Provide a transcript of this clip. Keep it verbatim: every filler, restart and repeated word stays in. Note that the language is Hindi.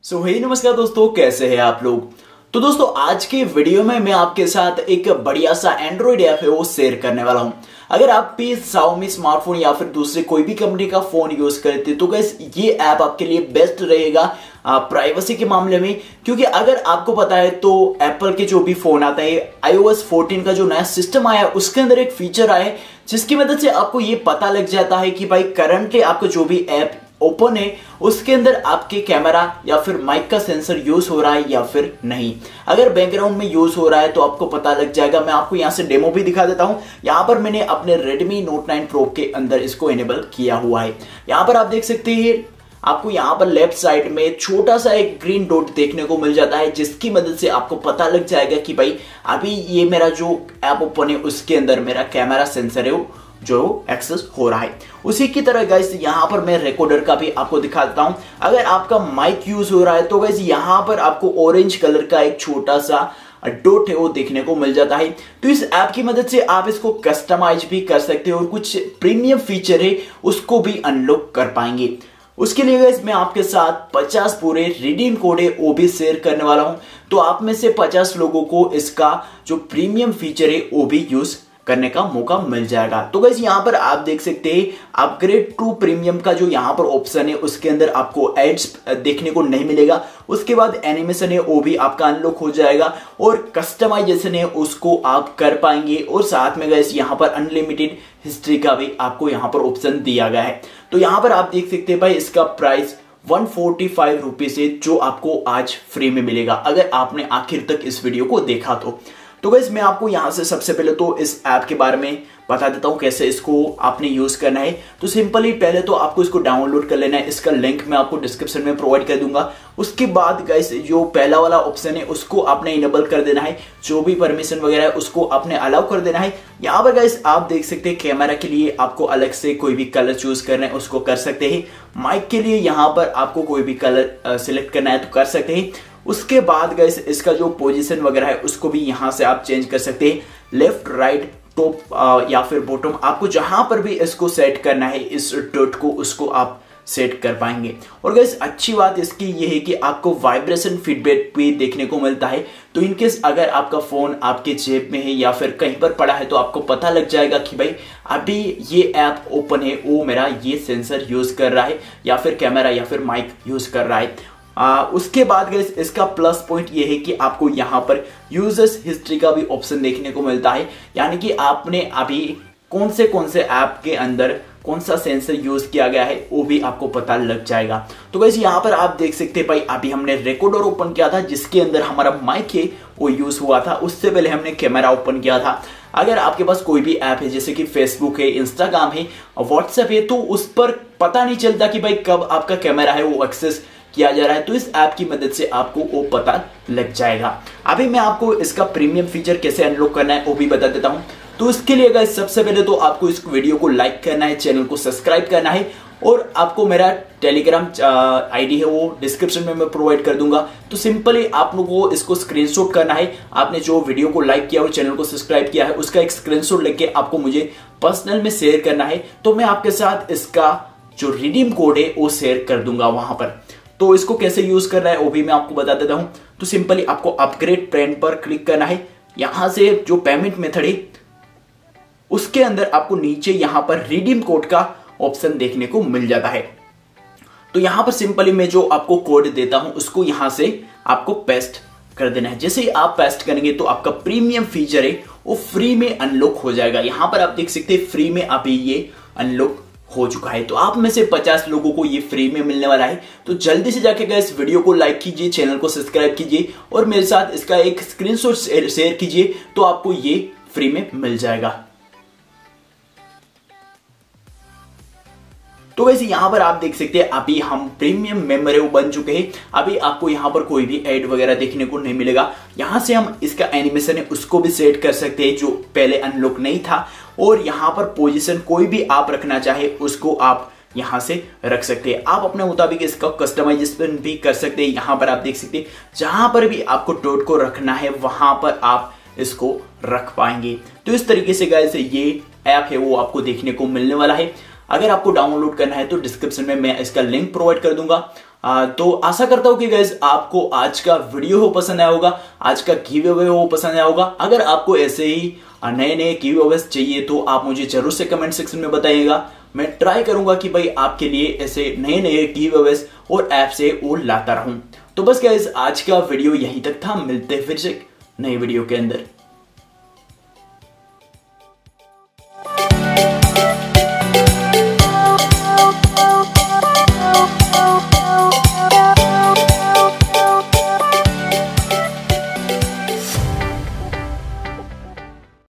सो हे नमस्कार दोस्तों, कैसे हैं आप लोग। तो दोस्तों आज के वीडियो में मैं आपके साथ एक बढ़िया सा एंड्रॉइड ऐप है वो शेयर करने वाला हूं। अगर आप भी Xiaomi स्मार्टफोन या फिर दूसरे कोई भी कंपनी का फोन यूज करते हैं तो गाइस ये ऐप आपके लिए बेस्ट रहेगा प्राइवेसी के मामले में, क्योंकि अगर आपको पता है तो एप्पल के जो भी फोन आता है आई ओ एस फोर्टीन का जो नया सिस्टम आया है उसके अंदर एक फीचर आया है जिसकी मदद से आपको ये पता लग जाता है कि भाई करंटली आपका जो भी ऐप ओपन है उसके अंदर आपके कैमरा या फिर माइक का सेंसर यूज हो रहा है या फिर नहीं। अगर बैकग्राउंड में यूज हो रहा है तो आपको पता लग जाएगा। मैं आपको यहां से डेमो भी दिखा देता हूं। यहां पर मैंने अपने Redmi Note नाइन Pro के अंदर इसको इनेबल किया हुआ है। यहां पर आप देख सकते हैं आपको यहां पर लेफ्ट साइड में छोटा सा एक ग्रीन डॉट देखने को मिल जाता है जिसकी मदद से आपको पता लग जाएगा कि भाई अभी ये मेरा जो ऐप ओपन है उसके अंदर मेरा कैमरा सेंसर है जो एक्सेस हो रहा है। उसी की तरह गाइस यहां पर मैं रिकॉर्डर का भी आपको दिखा देता हूं। अगर आपका माइक यूज हो रहा है तो गाइस यहां पर आपको ऑरेंज कलर का एक छोटा सा डॉट है वो देखने को मिल जाता है। तो इस ऐप की मदद से आप इसको कस्टमाइज भी कर सकते हो और कुछ प्रीमियम फीचर है उसको भी अनलॉक कर पाएंगे। उसके लिए गाइस मैं आपके साथ पचास पूरे रिडीम कोड है वो भी शेयर करने वाला हूं। तो आप में से पचास लोगों को इसका जो प्रीमियम फीचर है वो भी यूज करने का मौका मिल जाएगा। तो गाइस यहाँ पर आप देख सकते हैं अपग्रेड टू प्रीमियम का जो यहाँ पर ऑप्शन है उसके अंदर आपको एड्स देखने को नहीं मिलेगा। उसके बाद एनिमेशन है वो भी आपका अनलॉक हो जाएगा और कस्टमाइजेशन है उसको आप कर पाएंगे। और साथ में गाइस यहाँ पर अनलिमिटेड हिस्ट्री का भी आपको यहाँ पर ऑप्शन दिया गया है। तो यहाँ पर आप देख सकते हैं भाई इसका price one forty five rupees है जो आपको आज फ्री में मिलेगा अगर आपने आखिर तक इस वीडियो को देखा तो। तो गाइस मैं आपको यहां से सबसे पहले तो इस ऐप के बारे में बता देता हूं कैसे इसको आपने यूज करना है। तो सिंपली पहले तो आपको इसको डाउनलोड कर लेना है। इसका लिंक मैं आपको डिस्क्रिप्शन में प्रोवाइड कर दूंगा। उसके बाद गाइस जो पहला वाला ऑप्शन है उसको आपने इनेबल कर देना है। जो भी परमिशन वगैरह है उसको आपने अलाउ कर देना है। यहाँ पर गाइस आप देख सकते हैं कैमरा के लिए आपको अलग से कोई भी कलर चूज करना है उसको कर सकते हैं। माइक के लिए यहाँ पर आपको कोई भी कलर सिलेक्ट करना है तो कर सकते हैं। उसके बाद गाइस इसका जो पोजीशन वगैरह है उसको भी यहां से आप चेंज कर सकते हैं। लेफ्ट राइट टॉप या फिर बॉटम आपको जहां पर भी इसको सेट करना है इस डॉट को उसको आप सेट कर पाएंगे। और गाइस अच्छी बात इसकी ये है कि आपको वाइब्रेशन फीडबैक भी देखने को मिलता है। तो इनकेस अगर आपका फोन आपके जेब में है या फिर कहीं पर पड़ा है तो आपको पता लग जाएगा कि भाई अभी ये ऐप ओपन है वो मेरा ये सेंसर यूज कर रहा है या फिर कैमरा या फिर माइक यूज कर रहा है। आ, उसके बाद गाइस इसका प्लस पॉइंट ये है कि आपको यहाँ पर यूजर्स हिस्ट्री का भी ऑप्शन देखने को मिलता है, यानी कि आपने अभी कौन से कौन से ऐप के अंदर कौन सा सेंसर यूज किया गया है वो भी आपको पता लग जाएगा। तो गाइस यहाँ पर आप देख सकते हैं भाई अभी हमने रिकॉर्डर ओपन किया था जिसके अंदर हमारा माइक है वो यूज हुआ था। उससे पहले हमने कैमरा ओपन किया था। अगर आपके पास कोई भी ऐप है जैसे कि फेसबुक है, इंस्टाग्राम है, व्हाट्सएप है तो उस पर पता नहीं चलता कि भाई कब आपका कैमरा है वो एक्सेस किया जा रहा है। तो इस ऐप की मदद से आपको वो पता लग जाएगा। अभी मैं आपको इसका प्रीमियम फीचर कैसे अनलॉक करना है वो भी बता देता हूं। तो इसके लिए गाइस सबसे पहले तो आपको इस वीडियो को लाइक करना है, चैनल को सब्सक्राइब करना है और आपको मेरा टेलीग्राम आईडी है वो डिस्क्रिप्शन में मैं प्रोवाइड कर दूंगा। तो सिंपली आप लोगों को इसको स्क्रीनशॉट करना है। आपने जो वीडियो को लाइक किया और चैनल को सब्सक्राइब किया है उसका एक स्क्रीनशॉट लेके आपको मुझे पर्सनल में शेयर करना है। तो मैं आपके साथ इसका जो रिडीम कोड है वो शेयर कर दूंगा वहां पर। तो इसको कैसे यूज करना है वो भी मैं आपको बता देता हूं। तो सिंपली आपको अपग्रेड प्लान पर क्लिक करना है। यहां से जो पेमेंट मेथड है उसके अंदर आपको नीचे यहां पर रिडीम कोड का ऑप्शन देखने को मिल जाता है। तो यहां पर सिंपली मैं जो आपको कोड देता हूं उसको यहां से आपको पेस्ट कर देना है। जैसे ही आप पेस्ट करेंगे तो आपका प्रीमियम फीचर है वो फ्री में अनलॉक हो जाएगा। यहां पर आप देख सकते हैं फ्री में अभी ये अनलॉक हो चुका है। तो आप में से पचास लोगों को ये फ्री में मिलने वाला है। तो जल्दी से जाके गाइस वीडियो को लाइक कीजिए, चैनल को सब्सक्राइब कीजिए और मेरे साथ इसका एक स्क्रीनशॉट शेयर कीजिए तो आपको ये फ्री में मिल जाएगा। तो वैसे यहां पर आप देख सकते हैं अभी हम प्रीमियम मेंबर बन चुके हैं। अभी आपको यहां पर कोई भी ऐड वगैरह देखने को नहीं मिलेगा। यहां से हम इसका एनिमेशन है उसको भी सेट कर सकते हैं जो पहले अनलॉक नहीं था। और यहां पर पोजीशन कोई भी आप रखना चाहे उसको आप यहां से रख सकते हैं। आप अपने मुताबिक इसका कस्टमाइजेशन भी कर सकते हैं। यहां पर आप देख सकते हैं जहां पर भी आपको डॉट को रखना है वहां पर आप इसको रख पाएंगे। तो इस तरीके से गाइस ये ऐप है वो आपको देखने को मिलने वाला है। अगर आपको डाउनलोड करना है तो डिस्क्रिप्शन में मैं इसका लिंक प्रोवाइड कर दूंगा। आ, तो आशा करता हूं कि गाइस आपको आज का वीडियो हो पसंद आया होगा, आज का गिव अवे हो पसंद आया होगा। अगर आपको ऐसे ही नए नए गिव अवेज चाहिए तो आप मुझे जरूर से कमेंट सेक्शन में बताइएगा। मैं ट्राई करूंगा कि भाई आपके लिए ऐसे नए नए गिव अवेज और ऐप से वो लाता रहूं। तो बस गाइस आज का वीडियो यहीं तक था, मिलते हैं फिर से नई वीडियो के अंदर।